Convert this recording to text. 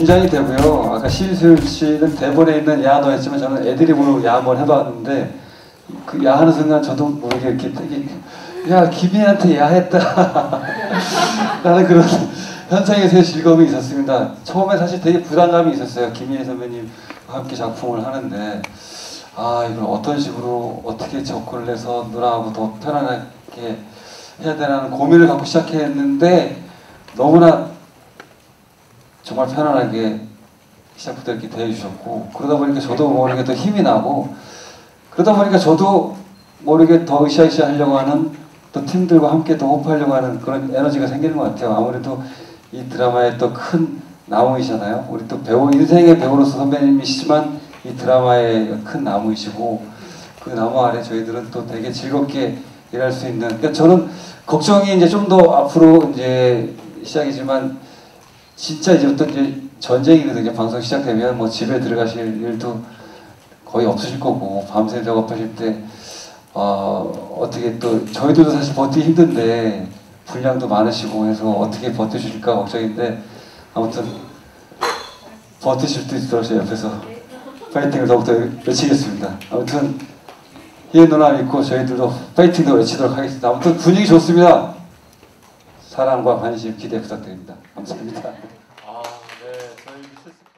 긴장이 되고요. 아까 신수율 씨는 대본에 있는 야너 했지만 저는 애드립으로 야 한번 해봤는데 그 야 하는 순간 저도 모르게 이렇게 되게 야 김희한테 야 했다 라는 그런 현장에서의 즐거움이 있었습니다. 처음에 사실 되게 부담감이 있었어요. 김희애 선배님과 함께 작품을 하는데 아 이걸 어떤 식으로 어떻게 접근을 해서 누나하고 더 편안하게 해야 되나는 고민을 갖고 시작했는데 너무나 정말 편안하게 시작부터 이렇게 대해주셨고 그러다 보니까 저도 모르게 더 힘이 나고 그러다 보니까 저도 모르게 더 으쌰으쌰 하려고 하는 또 팀들과 함께 더 호흡하려고 하는 그런 에너지가 생기는 것 같아요. 아무래도 이 드라마의 또 큰 나무이잖아요. 우리 또 배우 인생의 배우로서 선배님이시지만 이 드라마의 큰 나무이시고 그 나무 아래 저희들은 또 되게 즐겁게 일할 수 있는. 그러니까 저는 걱정이 이제 좀 더 앞으로 이제 시작이지만 진짜 이제부터 이제 전쟁이거든요. 방송 시작되면 뭐 집에 들어가실 일도 거의 없으실 거고 밤새 작업하실 때 어떻게 또 저희들도 사실 버티기 힘든데 분량도 많으시고 해서 어떻게 버티실까 걱정인데 아무튼 버티실 수 있도록 제 옆에서 파이팅을 더욱더 외치겠습니다. 아무튼 희애 누나 믿고 저희들도 파이팅도 외치도록 하겠습니다. 아무튼 분위기 좋습니다. 사랑과 관심 기대 부탁드립니다. 감사합니다. 네, 저희